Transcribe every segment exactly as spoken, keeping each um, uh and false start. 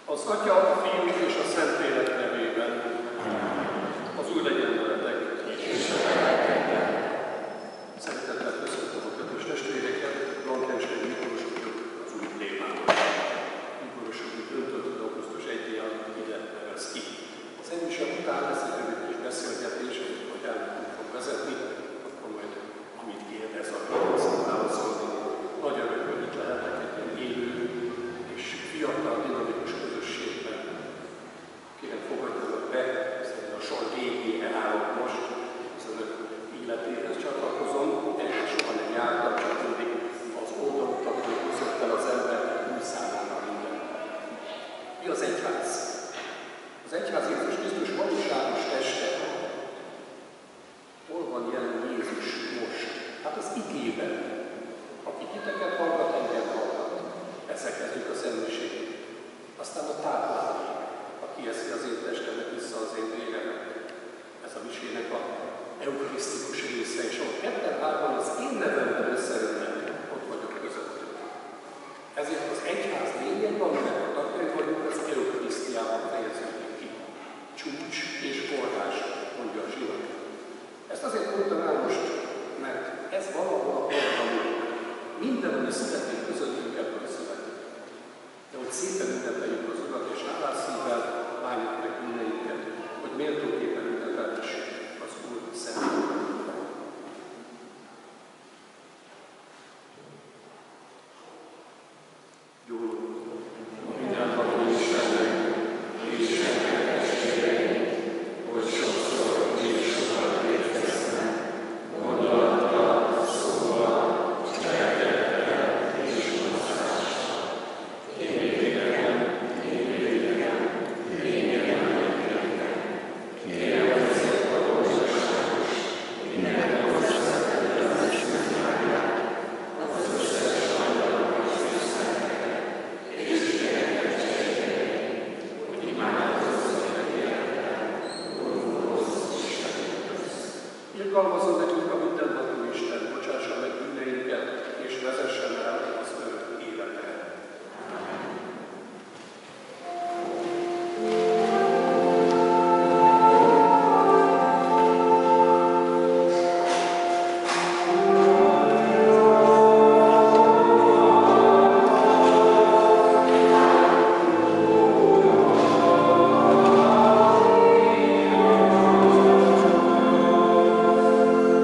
Az Atya, a Fiú és a Szentlélek nevében, az Úr legyen veletek. Szeretettel köszöntöm a kedves testvéreket, Blankenstein Miklósok az új témában. Miklósok döntött augusztus elsejétől ide nevez ki. Az ennyi után lesz egy rövid kis beszélgetés, hogy elmondjuk fog vezetni, akkor majd amit kérdez, akkor szám válaszolni. Nagy öröm, hogy itt lehetek egy ilyen élő és fiatal, dinamikus közösségben. Kérem, fogadjanak be, hiszen a sor végére állok most, hiszen az életéhez csatlakozom, erre soha nem jártam, csak mindig az oldalukról húzott el az ember új számára minden. Mi az egyház? Az egyház Jézus Krisztus valóságos teste. Hol van jelen Jézus most? Hát az igében. Aki titeket hallgat, engem hallgat. Ezzel kezdjük a szentmiségét. Aztán a táplálék, aki eszi az én testemet vissza az én véremet. Ez a misének a eukarisztikus része, és ahol ketten-hárman az én nevemben összeönnek, ott vagyok közöttük. Ezért az egyház lényegben, aminek a tagjai vagyunk, az eukarisztiában fejeződik ki. Csúcs és forrás, mondja a zsinat. Ezt azért mondtam el most, mert ez valahol a programunk. Minden, ami születik közöttünk, ebből születik. De hogy szépen ünnepeljük az Urat, és hálás szívvel várjuk meg mindenünket, hogy méltóképpen ünnepeltessük az Úr szent. Jó, mindenható Istennek, és testvéreim, hogy sokszor és sokat védkeztem, gondolattal, szóval, cselekedettel és mozgással. Én idegen, én idegen, én idegen, kérem ezért a boldogságos, minden országban is megvárják, az összes angyalok és tiszteleket, és ilyeneket testvéreim, hogy imádkozzon egyáltalán, Úrhoz Istenünk közt. Irgalmazzon nekünk a mindenható Isten, bocsássa meg bűneinket, és vezessen el az örök életre. Amen.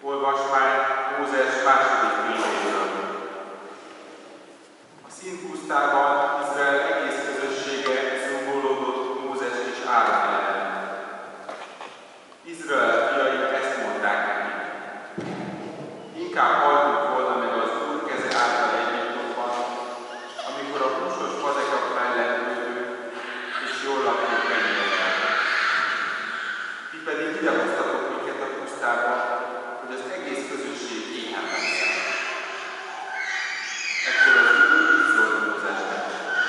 Olvasmány Mózes második könyvéből. A színpusztában Izrael egész közössége zúgolódott Mózes és Áron ellen. Izrael fiai ezt mondták neki: inkább haltunk volna meg az Úr keze által Egyiptomban, amikor a húsos fazekak mellett ültünk, és jól laktunk kenyérrel. Ti pedig idehoztatok minket a pusztába, hogy az egész közösség éhen megszáll. Ekkor az Úr így szólt Mózesnek: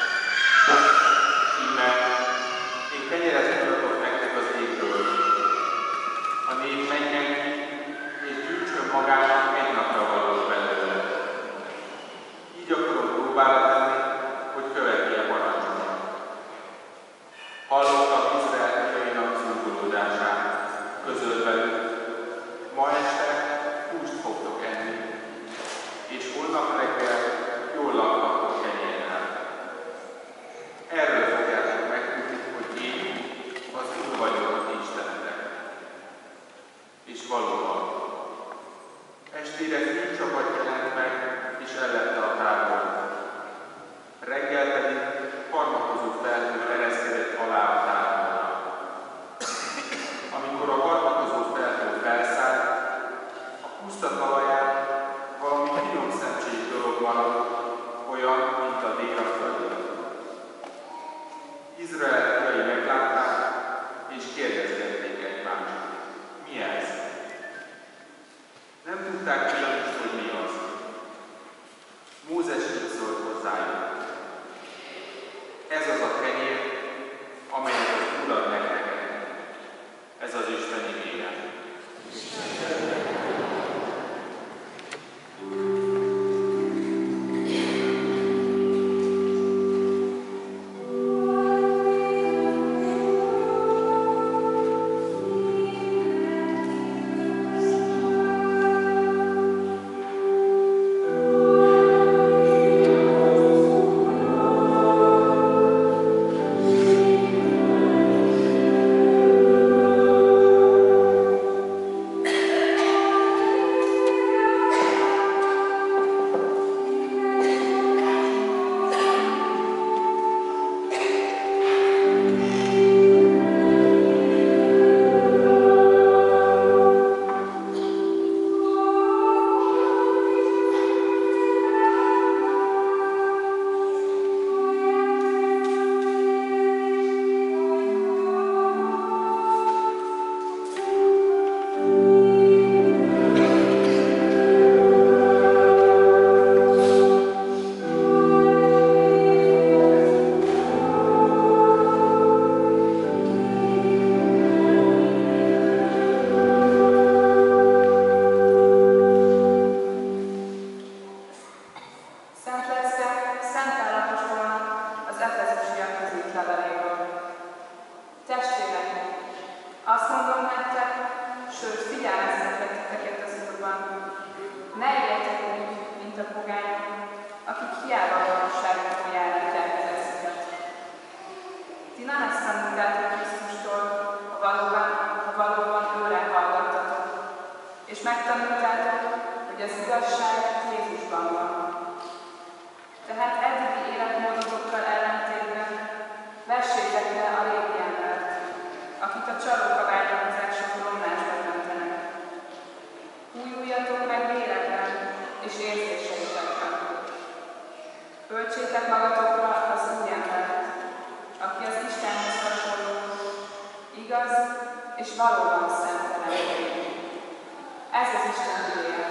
íme, én kenyeret mutatok nektek az égből. A nép menjen ki, és gyűjtsön magának egy napra valót belőle. Így akarom próbára tenni, hogy követi-e parancsomat. Hallottam Izrael fiainak zúgolódását, közölt velük: ma este húst fogtok enni, és holnap reggel jól lakhatok kenyérrel. Erről fogjátok megtudni, hogy én az Úr vagyok az Istenetek. És valóban, estére fűcsapat jelent meg, és ellette a tábort. Reggel pedig harmakozó felhő ereszkedett alá a táborra. Amikor a harmakozó felhő felszállt, a puszta talaján valami finom szemcség dolog maradt, olyan, mint a dél a földön. Izrael fiai meglátták, és kérdezgették egymást: mi ez? Nem tudták ugyanis, hogy mi az. Mózes így szólt hozzájuk: ez az a kenyér, amelyet az Úr ad nektek. Ez az Isten igéje. Öltsétek magatokra az új embert, aki az Istenhez hasonló, igaz és valóban szentelen. Ez az Isten igéje.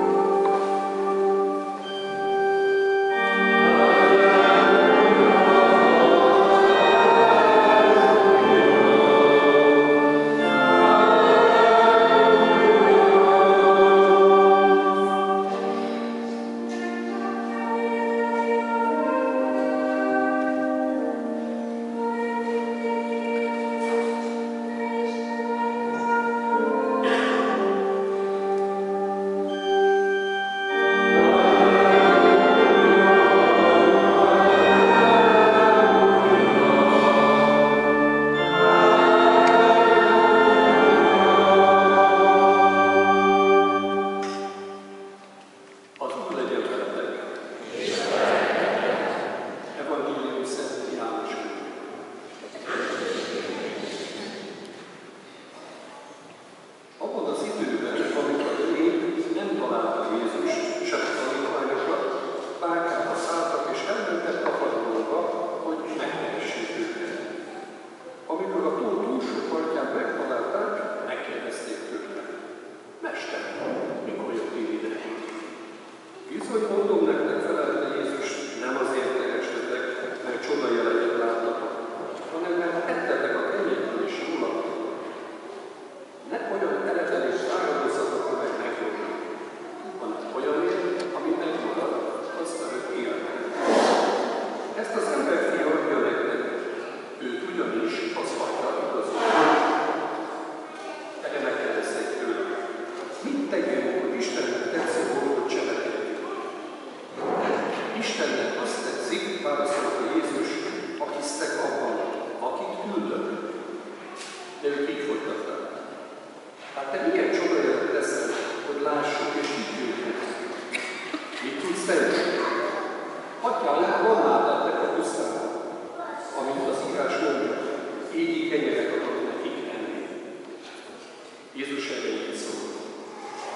Amen.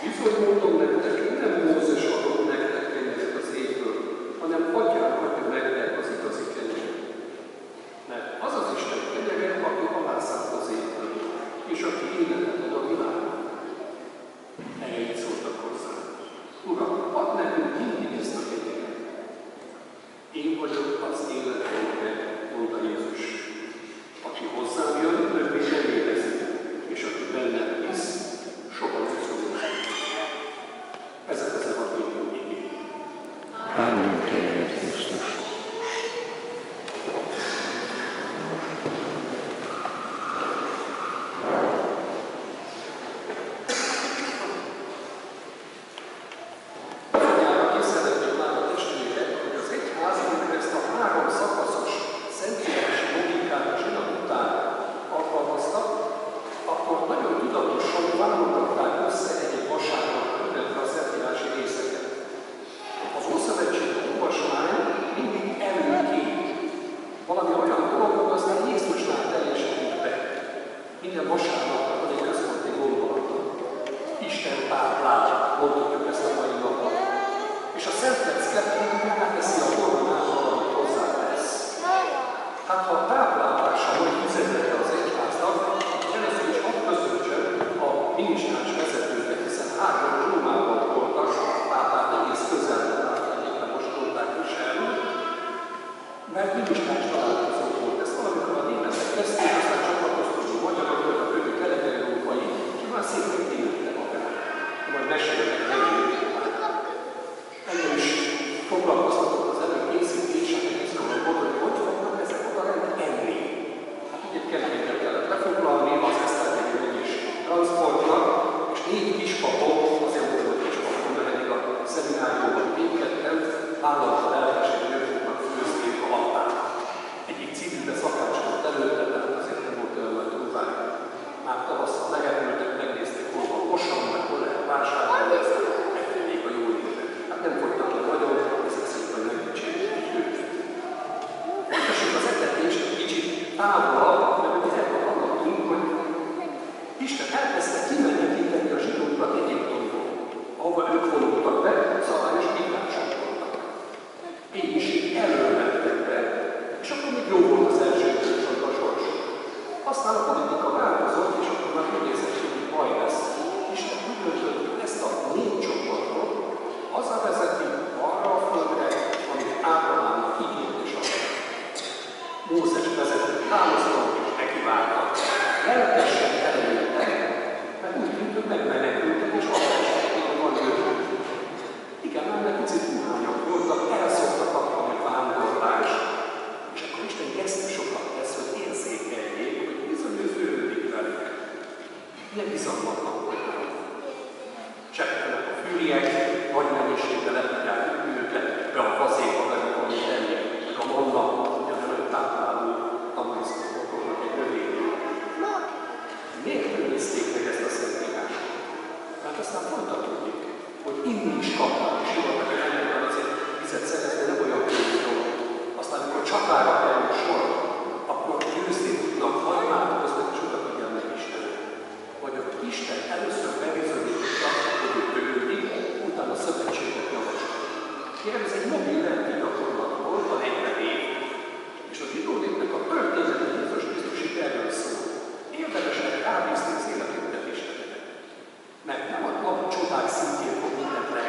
Bizony mondom nektek, nem Mózes adott nektek kenyeret az égből, hanem Atyám adja nektek az igazi kenyeret. Mert az az Isten kenyere, aki alászállt az égből, és aki életet ad a világnak. Erre így szóltak hozzá. Uram, add nekünk mindig ezt a kenyeret. Én vagyok az élet kenyere, mondta Jézus. Aki hozzám jön, többé nem érezni, és aki bennem hisz, soha nem szorul. Ezek az evangélium igény. Áldunk téged, Krisztus!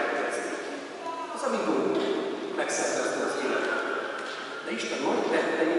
Megszervezni az életet. De Isten nagy tettei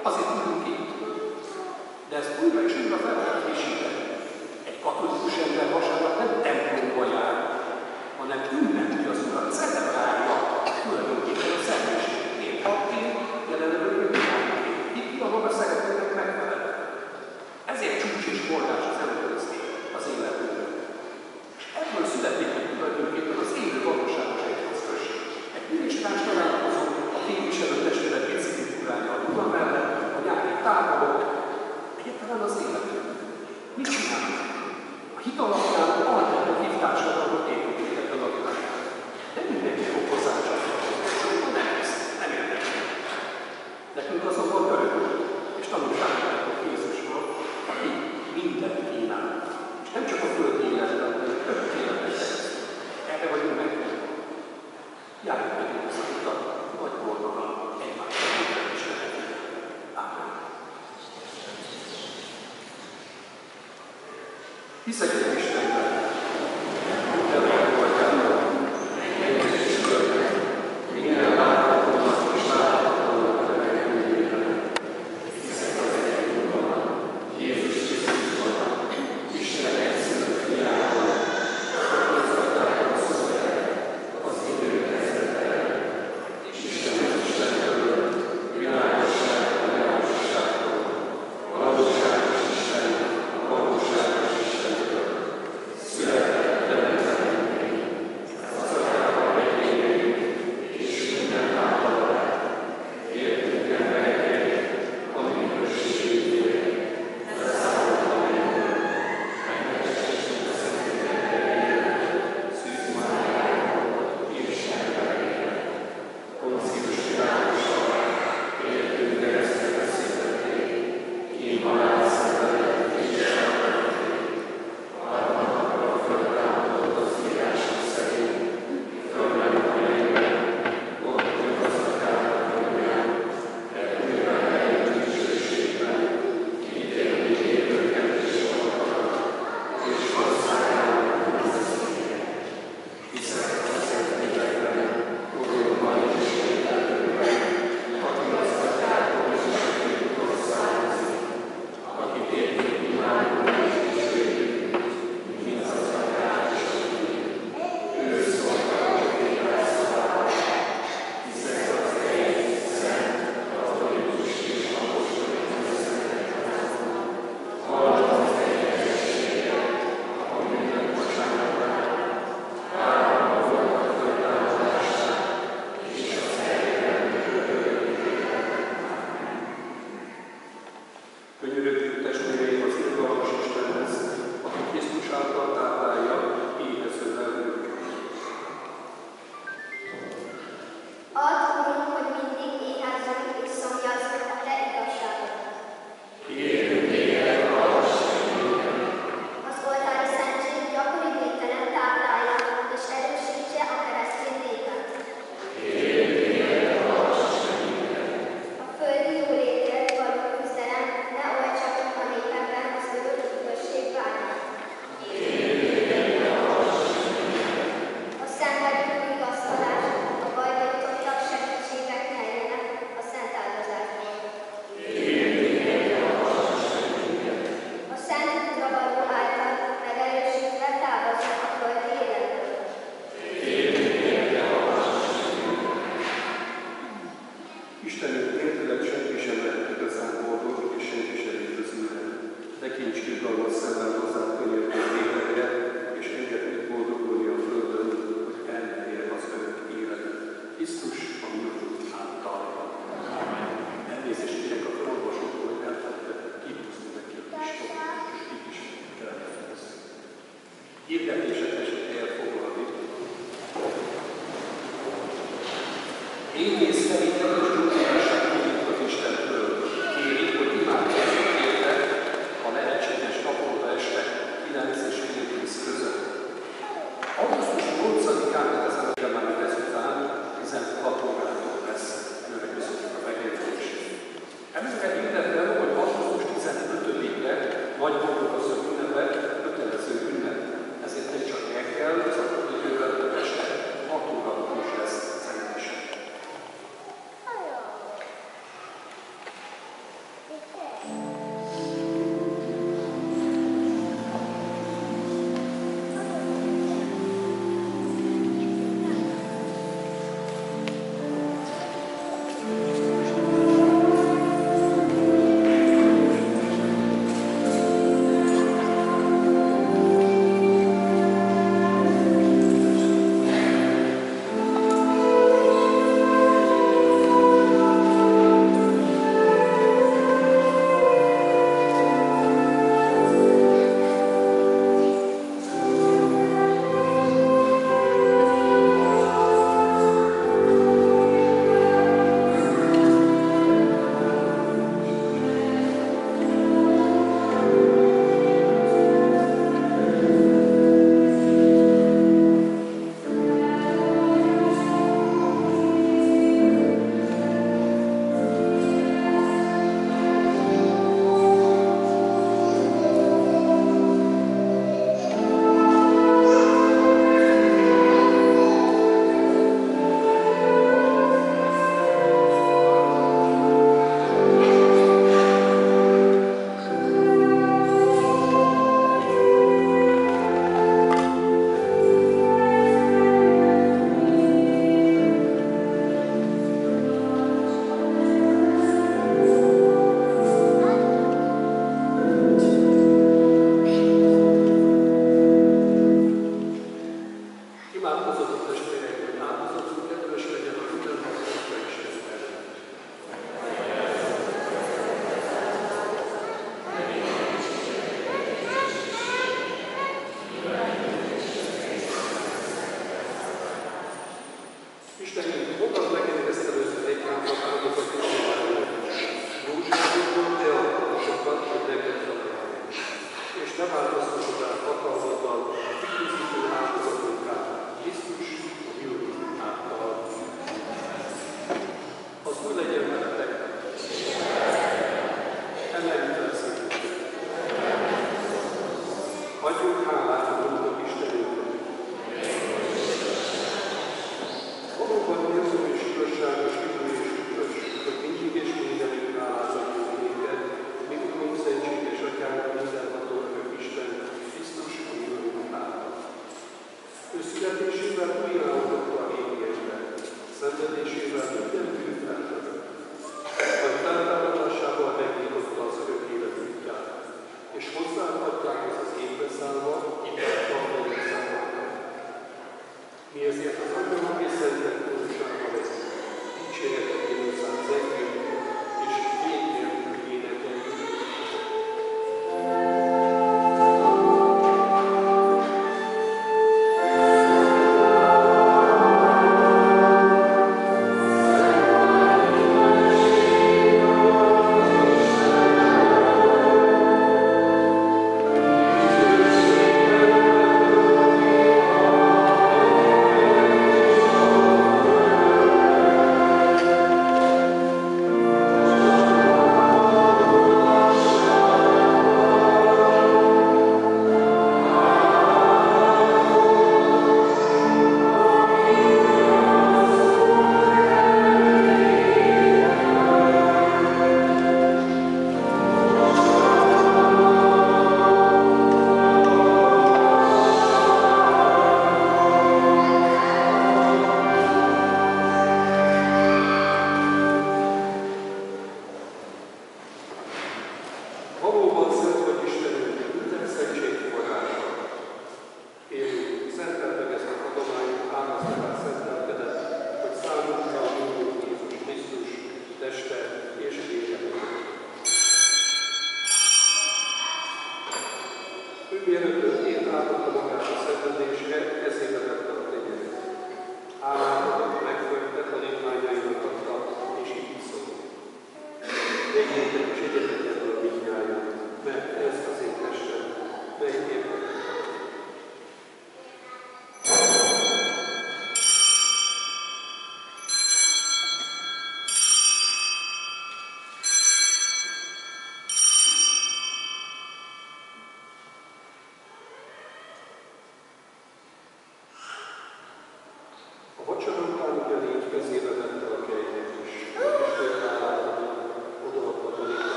azért ülünk itt. De ezt újra és újra fel kell frissíteni. Egy katolikus ember vasárnap nem templomba jár, hanem ünnepi az Urat, celebrálja tulajdonképpen a személyiségét. Papként, jelenleg világként. Itt a maga szeretetnek megfelel. Ezért csúcs és forrás az Eucharisztia az életünkben. És ebből születik meg tulajdonképpen az élő valóságos egyházközség. Egy minisztráns találkozó a képviselő testület biciklikulálja a Duna mellett, a nyári táborok, egyáltalán az életünkben. Mit csinálunk? A hit alapján alternatív társadalmat építünk ebben a világban. De mindenki fog hozzácsatlakozni. Sokan nem hisz, nem érdekel. Nekünk azonban öröm, és tanulságot Jézusról, aki mindent kínál. És nem csak a földi életben, hanem a örök életben keresztül. Erre vagyunk megfelelő. Járjuk meg ezt az utat, vagy boldogan egymással minden is lehetünk. Ámen. Hiszek egy Istenben, minden megoldának, minden Istenben, minden láthatónak és láthatónak a megművében. Hiszek az egy Úrban, Jézus Krisztusban, Isten egyszerű fiában, okoztatták a szöveget, az idő kezdetben, és Isten az Istentől, világosság a világosságtól, valóságos Isten a valóságos Istentől, született teremtményünk, szakában megélünk, és minden általán, értünk embereket, amikor segítségére, leszállott a mennyről, megmegtestünk a szenteket terére, szűz májáról, és embereket, koncius világosan, értünk keresztre veszítették, kínvalán szenvedett és elvették, harmadakra a földtámadott az írások szerint, fölment a mennybe, ott nyugodtatára földján, repülve eljött dicsőségben, ítélni élőket és sokakat, és hozzájárulnak az eszméket. Hiszek a Szentlélekben, Urulban és Jételőben, hatalmaztatják hozzától származik, akit értünk imádunk és dicsőítünk, mint az Atyát és a Fiút. Ő szolgáltat élet szavával. Hiszek az egy, szent, katolikus és apostolikus szentegyházban. Hallom az egyességet, a minden bocsánatát, várom a voltak föltámadását, és az eljövendő örök életet. Könyörögjük testvéreim az irgalmas Istenhez, aki Krisztus által táplálja éhező lelkünket. Add, Urunk, hogy mindig éhezzünk és szomjazzunk a Te igazságodat. Kérünk téged, hallgass meg minket! Az oltári szentség gyakori vételen táplálja és erősítse a keresztény népet. Kérünk téged, hallgass meg minket! A földi jólétért való küzdelem ne oltsa ki a népekben az örök üdvösség vágyát. Kérünk téged, hallgass meg minket! A szenvedők vigasztalás, a bajba jutottak segítségek nyerjenek a szent áldozásból. Kérünk téged, hallgass meg minket! A szent útra való által megerősítve távoznak a földi életből. Kérünk téged, hallgass meg minket! Istenünk nélküled senki sem lehet igazán boldog, és senki sem üdvözülhet. Tekints irgalmas szemmel hozzád könyörgő népekre, és engedd úgy boldogulni a földön, hogy elnyerje az örök életet. Krisztus, a mi Urunk által. Elnézést kérek a felolvasóktól, hogy elfelejtettek kihúzni neki a kis tovább, és így is kell elfejezni. Hirdetések eset elfoglalni. Énész szerint erős gyógyítását kérjük az Istentől. Kérjük, hogy imádkozzunk érte a lehetséges naponta este kilenc és fél tíz között. augusztus nyolcadikán ezen a gyermek ezután tizenhat órától lesz előre köszönjük a megjegyzés. Előre hirdetem, hogy augusztus tizenötödike vagy boldogaszok ünnepe kötelező ünnep. Ezért nem csak reggel, az akkor idővel, de este hat órakor is lesz szentése.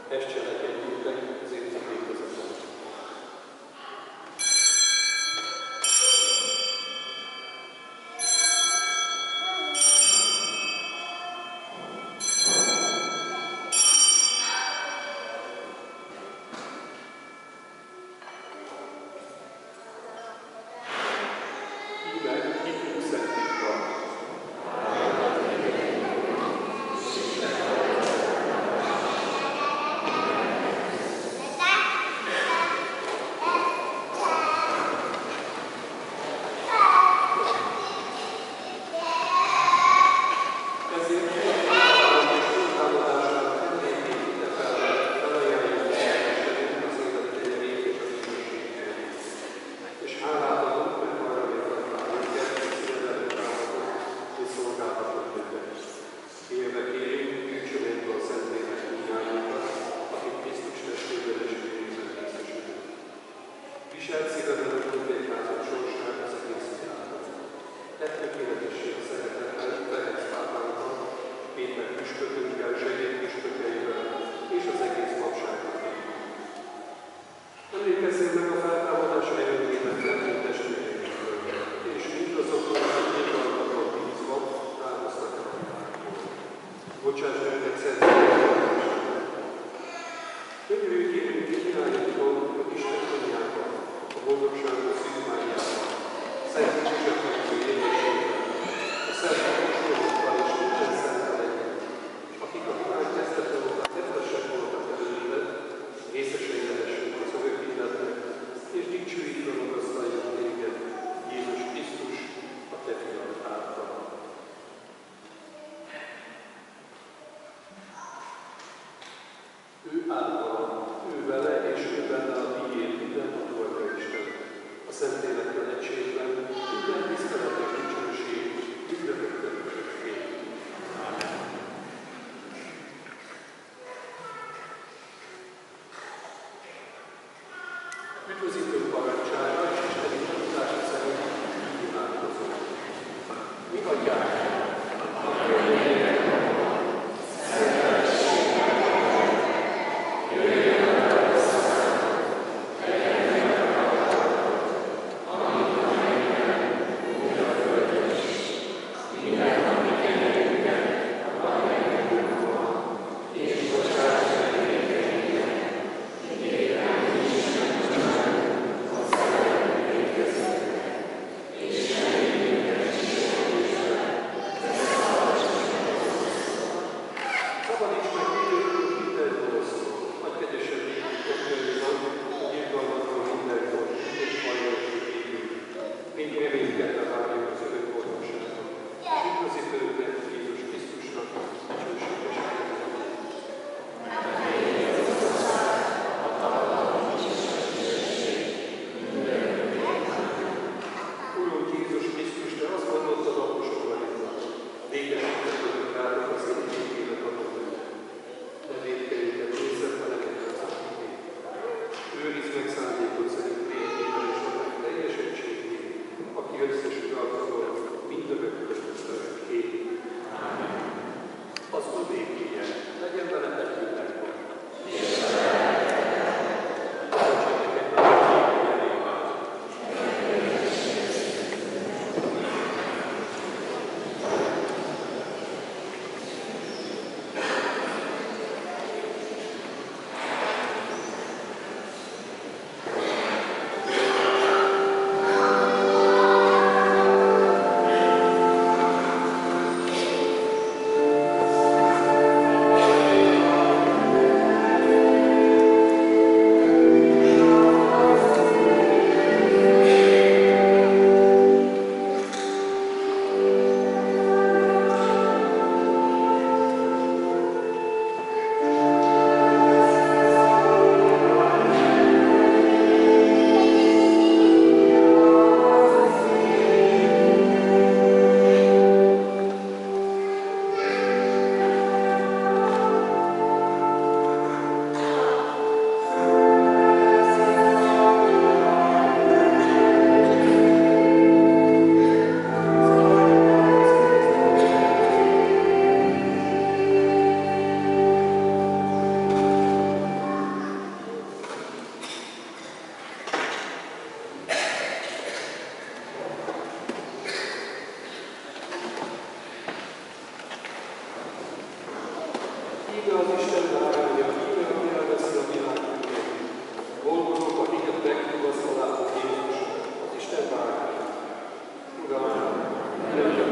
Ezt cselekedjétek az én emlékezetemre. Üdvözítő parancsára és isteni tanítása szerint imádkozunk. Mi adják? Íme az Isten báránya, íme aki elveszi a világ bűnét. Boldogok, akiket megvigasztalátok Jézus, az Isten báránya. Uram, jöjjön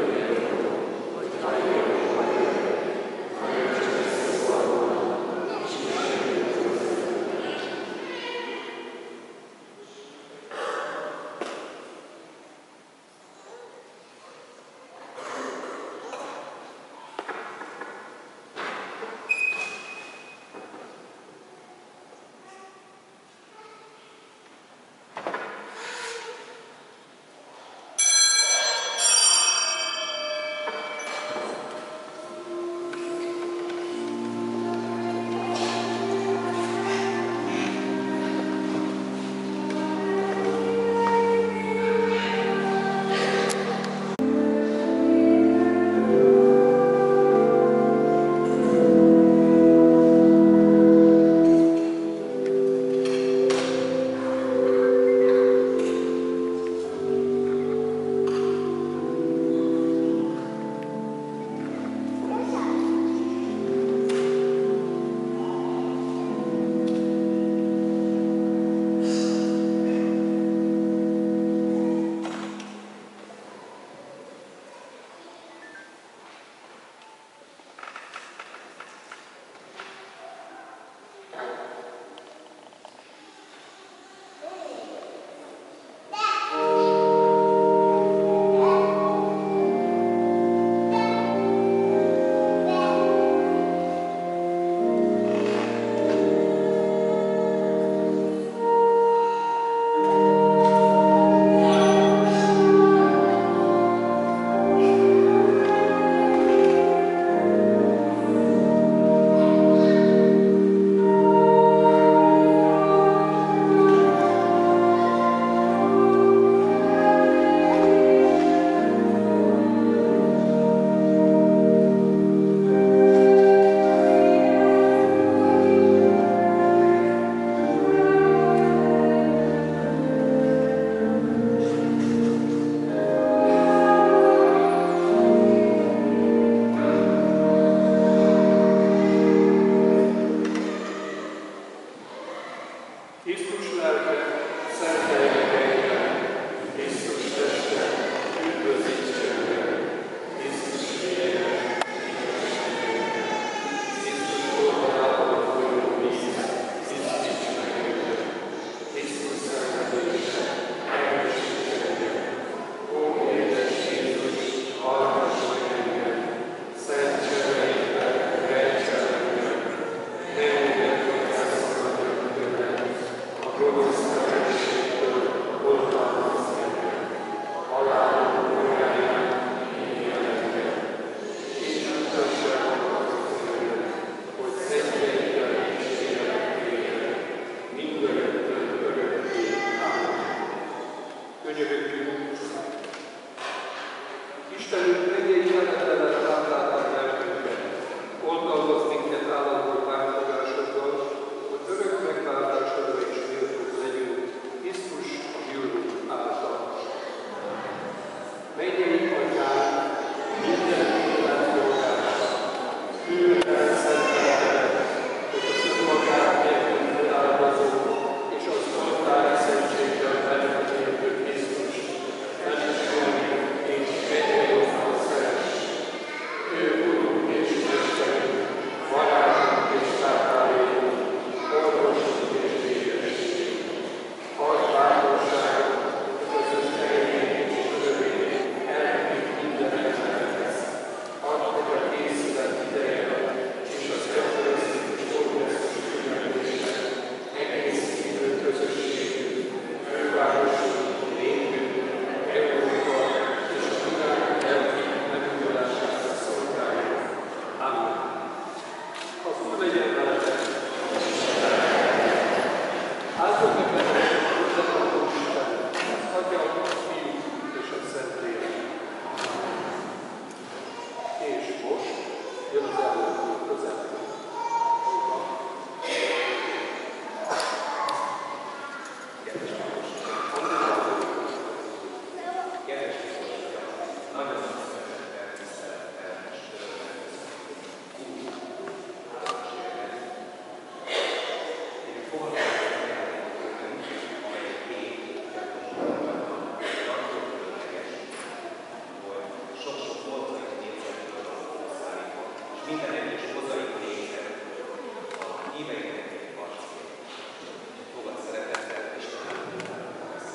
híveinek arcként. Fogad szeretettel Isten áldását lesz.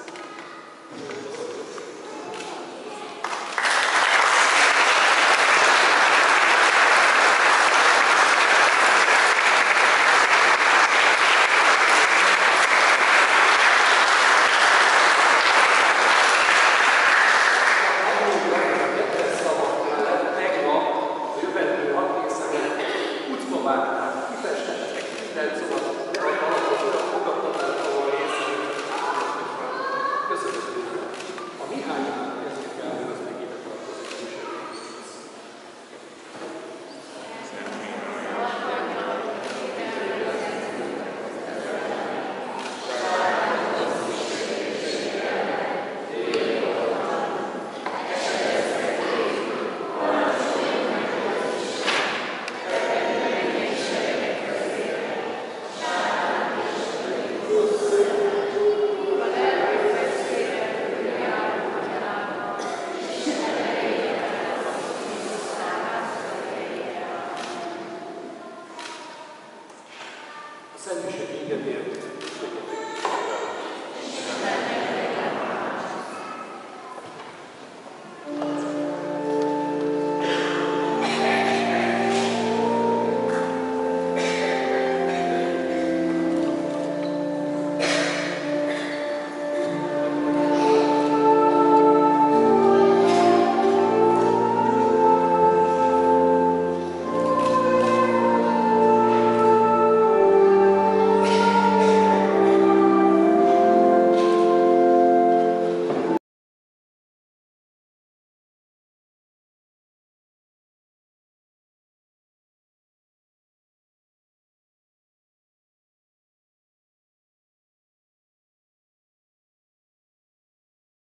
Szentmiség ingedélyt